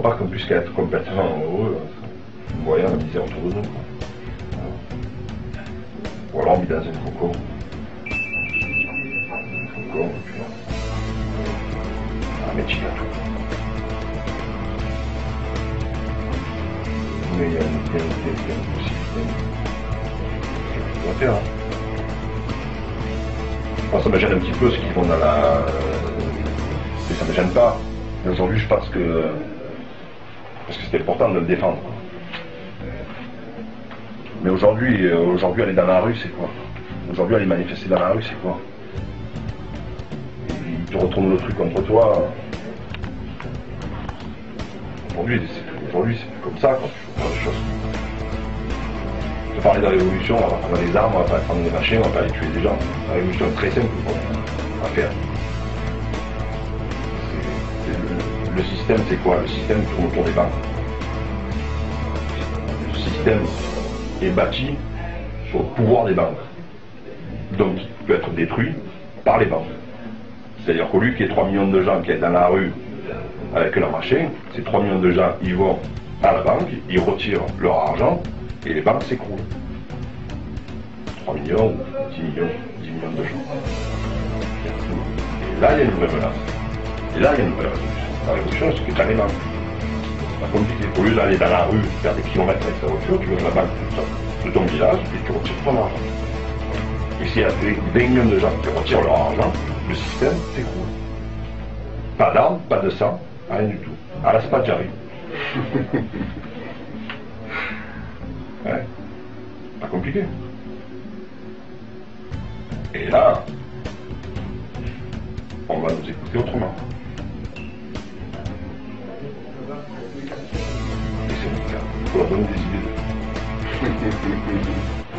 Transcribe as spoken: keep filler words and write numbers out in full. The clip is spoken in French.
pas qu'on puisse être complètement heureux en voyant la misère autour de nous. Quoi. Ou alors mis dans un cocon. Un cocon, et puis un métier à tout. Mais il y a une qualité, il y a une possibilité. C'est ce qu'on va faire. Hein. Moi, ça me gêne un petit peu ce qu'ils font dans la... Et ça me gêne pas. Mais aujourd'hui, je pense que... Parce que c'était important de le défendre. Mais aujourd'hui, euh, aujourd'hui, aller dans la rue, c'est quoi? Aujourd'hui, aller manifester dans la rue, c'est quoi? Ils te retournent le truc contre toi. Aujourd'hui, c'est aujourd'hui, c'est comme ça, quand tu fais plein de choses. Je vais parler de la révolution, on va pas prendre des armes, on va pas prendre des machins, on va pas aller tuer des gens. La révolution est très simple à faire. Le, le système, c'est quoi? Le système tourne autour des banques. Le système est bâti sur le pouvoir des banques. Donc, il peut être détruit par les banques. C'est-à-dire qu'au lieu qu'il y ait trois millions de gens qui sont dans la rue avec leur machin, ces trois millions de gens, ils vont à la banque, ils retirent leur argent et les banques s'écroulent. trois millions ou dix millions, dix millions de gens. Et là, il y a une vraie menace. Et là, il y a une vraie révolution. La révolution, c'est que tu as les banques. C'est pas compliqué. Au lieu d'aller dans la rue, faire des kilomètres avec ta voiture, tu vas à la banque de ton village et tu retires ton argent. Et s'il y a vingt millions de gens qui retirent leur argent, le système s'écroule. Pas d'armes, pas de sang, rien du tout. À la Spadjari. Ouais. Pas compliqué. Et là, on va nous écouter autrement. Et c'est le cas. Il faut leur donner des idées.